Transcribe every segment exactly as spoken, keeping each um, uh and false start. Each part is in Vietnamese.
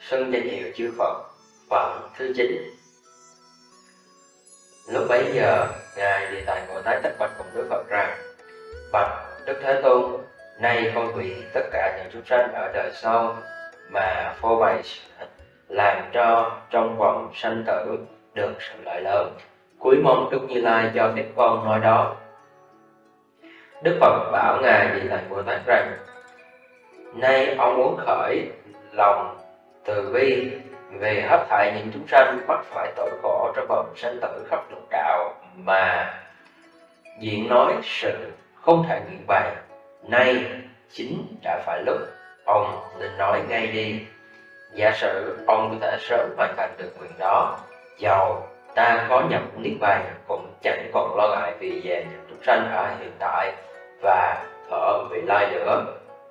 xưng danh hiệu chư Phật. Phẩm thứ chín. Lúc bấy giờ, Ngài Địa Tạng Bồ Tát tất bạch cùng Đức Phật rằng: Bạch Đức Thế Tôn, nay con vì tất cả những chúng sanh ở đời sau mà phô bày làm cho trong vòng sanh tử được sự lợi lớn, cúi mong Đức Như Lai cho phép con nói đó. Đức Phật bảo Ngài Địa Tạng Bồ Tát rằng: Nay ông muốn khởi lòng từ bi về hết thảy những chúng sanh mắc phải tội khổ trong vòng sanh tử khắp lục đạo mà diễn nói sự không thể nguyện bày. Nay chính đã phải lúc ông nên nói ngay đi. Giả sử ông có thể sớm hoàn thành được nguyện đó, dầu ta có nhập niết bàn cũng chẳng còn lo ngại vì về những chúng sanh ở hiện tại và ở vị lai nữa.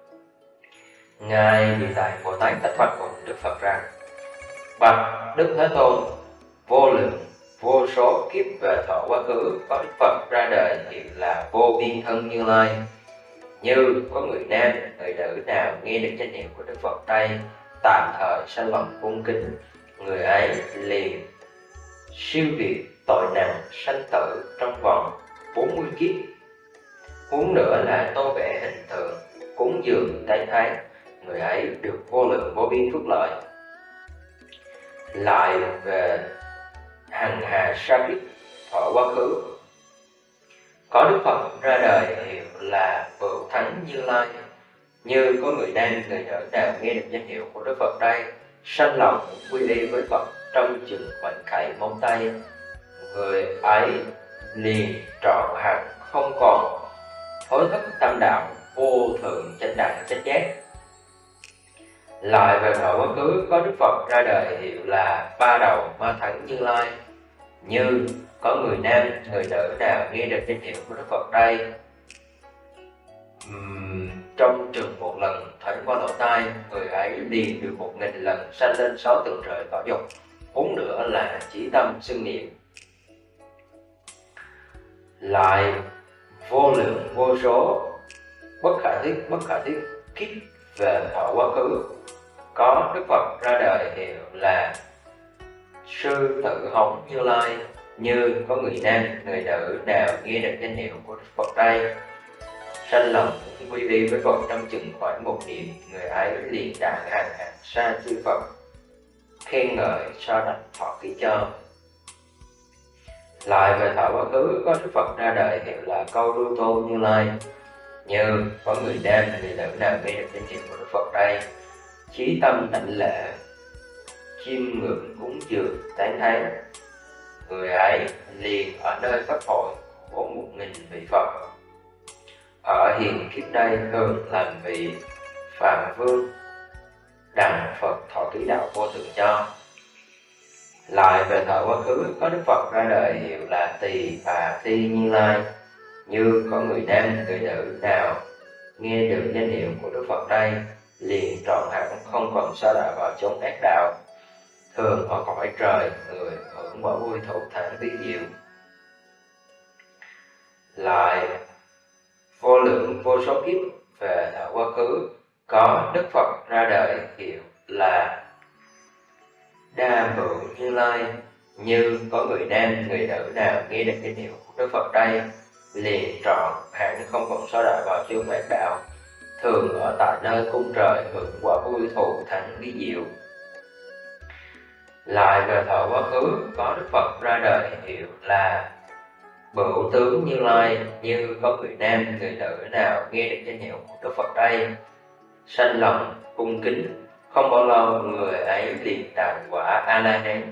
Ngài Địa Tạng Bồ Tát tất bạch cùng Đức Phật rằng: Bạch Đức Thế Tôn, vô lượng vô số kiếp về thọ quá khứ có Đức Phật ra đời hiện là vô biên thân Như Lai. Như có người nam người nữ nào nghe được danh hiệu của Đức Phật đây, tạm thời sanh lòng cung kính, người ấy liền siêu việt tội nặng sanh tử trong vòng bốn mươi kiếp. Huống nữa là tô vẽ hình tượng, cúng dường tán thán, người ấy được vô lượng vô biên phước lợi. Lại về hằng hà sa kiếp thọ quá khứ có Đức Phật ra đời hiệu là Bửu Thắng Như Lai. Như có người nam người nữ nào nghe được danh hiệu của Đức Phật đây, sanh lòng quy y với Phật trong chừng khoảnh khải móng tay, người ấy liền trọn hẳn không còn hối thất tâm đạo vô thượng chánh đẳng chánh giác. Lại về thọ quá khứ có Đức Phật ra đời hiệu là Ba Đầu Ma Thắng Như Lai. Như có người nam người nữ nào nghe được danh hiệu của Đức Phật đây, uhm, trong chừng một lần thoáng qua lỗ tai, người ấy liền được một nghìn lần sanh lên sáu tầng trời cõi dục. Huống nữa là chí tâm xưng niệm. Lại vô lượng vô số bất khả thiết bất khả thiết kiếp về thọ quá khứ có Đức Phật ra đời hiệu là Sư Tử Hống Như Lai. Như có người nam người nữ nào nghe được danh hiệu của Đức Phật đây, sanh lòng quy y với Phật trong chừng khoảng một niệm, người ấy liền đặng hàng hàng sa chư Phật khen ngợi so đảnh thọ ký cho. Lại về thọ quá khứ có Đức Phật ra đời hiệu là Câu Lưu Tôn Như Lai. Như có người nam người nữ nào nghe được danh hiệu của Đức Phật đây, chí tâm đảnh lễ, chiêm ngưỡng cúng dường tán thán, người ấy liền ở nơi pháp hội của một nghìn vị Phật. Ở hiện kiếp đây thường làm vị Phạm Vương, đặng Phật thọ ký đạo vô thượng cho. Lại về thọ quá khứ có Đức Phật ra đời hiệu là Tỳ Bà Thi Như Lai. Như có người nam người nữ nào nghe được danh hiệu của Đức Phật đây, liền trọn hẳn không còn sa đọa vào chốn ác đạo, thường ở cõi trời, người hưởng quả vui thụ thản vi diệu. Lại vô lượng vô số kiếp về thọ quá khứ có Đức Phật ra đời hiệu là Đa Bửu Như Lai. Như có người nam người nữ nào nghe được danh hiệu của Đức Phật đây, liền trọn hẳn không còn sa đọa vào chốn ác đạo, thường ở tại nơi cung trời, hưởng quả vui thụ thắng vi diệu. Lại về thọ quá khứ có Đức Phật ra đời hiệu là Bửu Tướng Như Lai. Như có người nam người nữ nào nghe được danh hiệu của Đức Phật đây, sanh lòng cung kính, không bao lâu người ấy liền đạt quả A La Hán.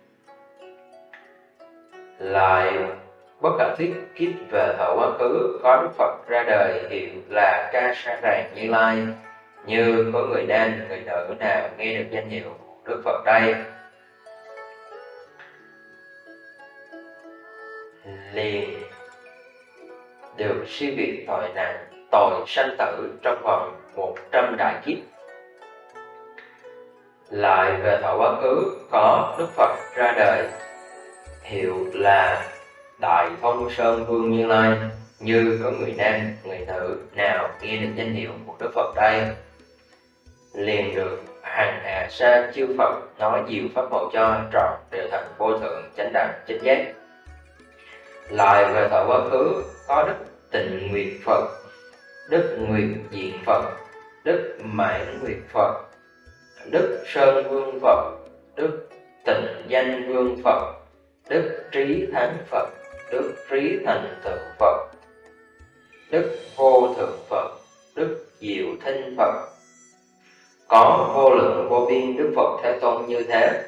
Lại bất khả thiết kiếp về thọ quá khứ có Đức Phật ra đời hiệu là Ca Sa Ràng Như Lai. Như có người nam người nữ nào nghe được danh hiệu của Đức Phật đây, liền được siêu việt tội nặng tội sanh tử trong vòng một trăm đại kiếp. Lại về thọ quá khứ có Đức Phật ra đời hiệu là Đại Thông Sơn Vương Như Lai. Như có người nam người nữ nào nghe được danh hiệu của Đức Phật đây, liền được hằng hà sa chư Phật nói diệu pháp màu cho trọn đều thành vô thượng chánh đẳng chánh giác. Lại về thời quá khứ có Đức Tịnh Nguyệt Phật, Đức Nguyệt Diện Phật, Đức Mãn Nguyệt Phật, Đức Sơn Vương Phật, Đức Tịnh Danh Vương Phật, Đức Trí Thắng Phật, Đức Trí Thành Thượng Phật, Đức Vô Thượng Phật, Đức Diệu Thinh Phật. Có vô lượng vô biên Đức Phật Thế Tôn như thế.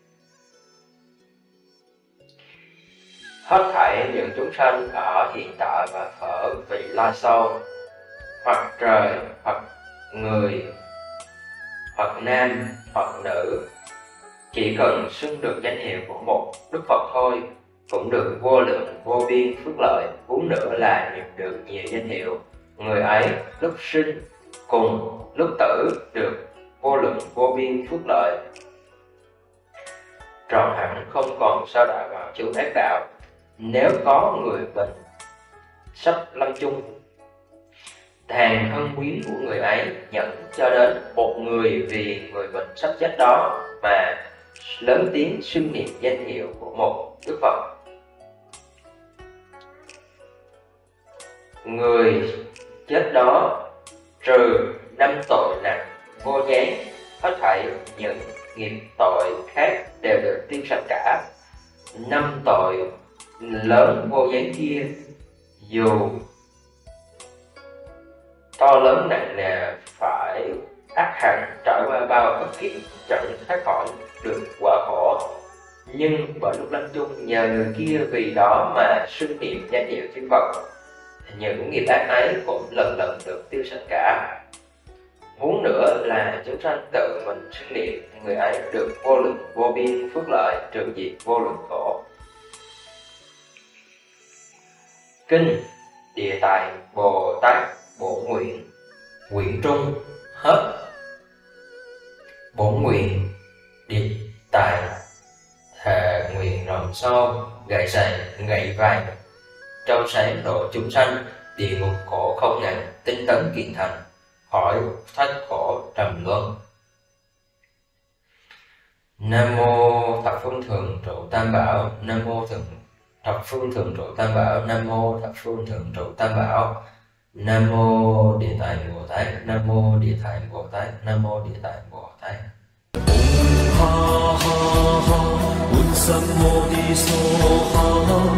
Hết thảy những chúng sanh ở hiện tại và ở vị lai sau, hoặc trời, hoặc người, hoặc nam, hoặc nữ, chỉ cần xưng được danh hiệu của một Đức Phật thôi, cũng được vô lượng vô biên phước lợi. Huống nữa là nhận được nhiều danh hiệu, người ấy lúc sinh cùng lúc tử được vô lượng vô biên phước lợi, trọn hẳn không còn sao đọa vào chướng ác đạo. Nếu có người bệnh sắp lâm chung, hàng thân quyến của người ấy nhận cho đến một người vì người bệnh sắp chết đó mà lớn tiếng xưng niệm danh hiệu của một Đức Phật, người chết đó trừ năm tội nặng vô gián, hết thảy những nghiệp tội khác đều được tiêu sạch cả. Năm tội lớn vô gián kia dù to lớn nặng nề phải ác hẳn trải qua bao ức kiếp chẳng thoát khỏi được quả khổ, nhưng bởi lúc lâm chung nhờ người kia vì đó mà xưng niệm danh hiệu chư Phật, những nghiệp ác ấy cũng lần lần được tiêu sạch cả. Muốn nữa là chúng sanh tự mình xưng niệm, người ấy được vô lượng vô biên phước lợi, trừ diệt vô lượng khổ. Kinh Địa Tạng Bồ Tát Bổn Nguyện quyển trung hết. Bổn nguyện Địa Tạng thề nguyện rồng sâu gậy sành gậy vàng, trong sáng độ chúng sanh địa ngục khổ không ngàn, tinh tấn kiện thành khỏi thoát khổ trầm luân. Nam mô thập phương thường trụ tam bảo, nam mô thượng thập phương thường trụ tam bảo, nam mô thập phương thường trụ tam bảo, nam mô Địa Tạng Bồ Tát, nam mô Địa Tạng Bồ Tát, nam mô Địa Tạng Bồ Tát. Ha ha ha, un sam mô ni so ha.